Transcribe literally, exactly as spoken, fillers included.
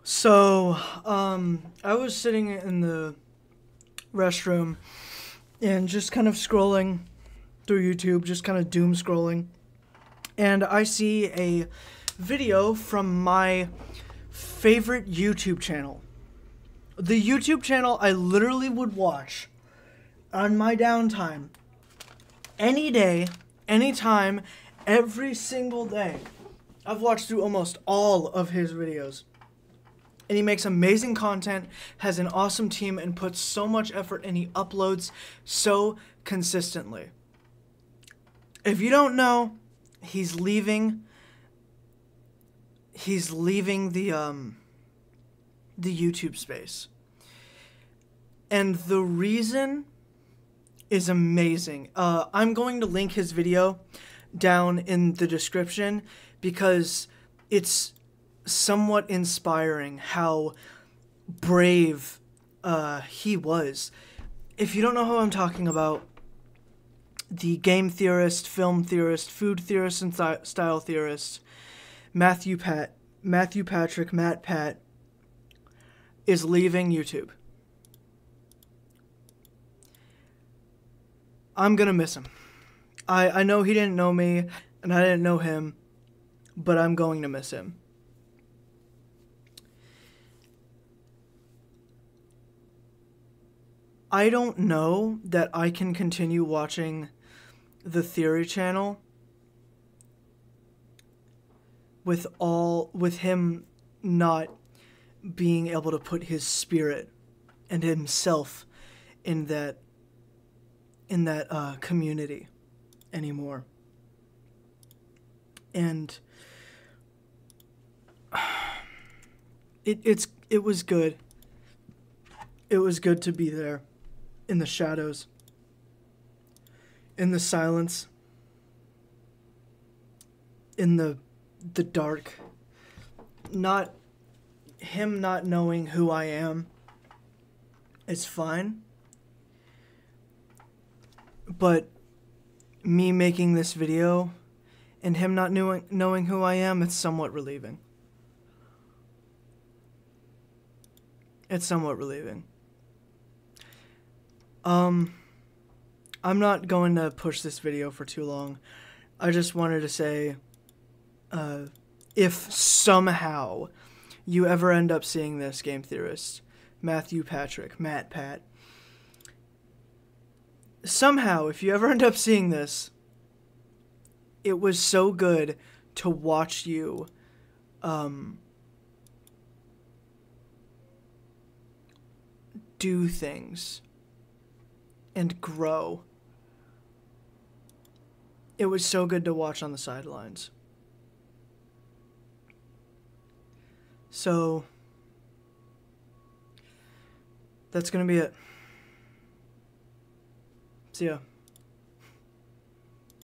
So, um, I was sitting in the restroom and just kind of scrolling through YouTube, just kind of doom scrolling. And I see a video from my favorite YouTube channel. The YouTube channel I literally would watch on my downtime any day, anytime, every single day. I've watched through almost all of his videos. And he makes amazing content, has an awesome team, and puts so much effort, and he uploads so consistently. If you don't know, he's leaving he's leaving the um the YouTube space. And the reason is amazing. Uh, I'm going to link his video down in the description because it's somewhat inspiring how brave uh, he was. If you don't know who I'm talking about, the game theorist, film theorist, food theorist, and th- style theorist, Matthew Pat, Matthew Patrick, Matpat, is leaving YouTube. I'm gonna miss him. I, I know he didn't know me, and I didn't know him, but I'm going to miss him. I don't know that I can continue watching the Theory channel with all with him not being able to put his spirit and himself in that in that uh, community anymore. And it it's it was good. It was good to be there. In the shadows, in the silence, in the the dark, not him not knowing who I am. It's fine, but me making this video and him not knowing knowing who I am, it's somewhat relieving. It's somewhat relieving. Um, I'm not going to push this video for too long. I just wanted to say, uh, if somehow you ever end up seeing this, Game Theorist, Matthew Patrick, Matt Pat, somehow, if you ever end up seeing this, it was so good to watch you, um, do things and grow. It was so good to watch on the sidelines. So, that's gonna be it. See ya.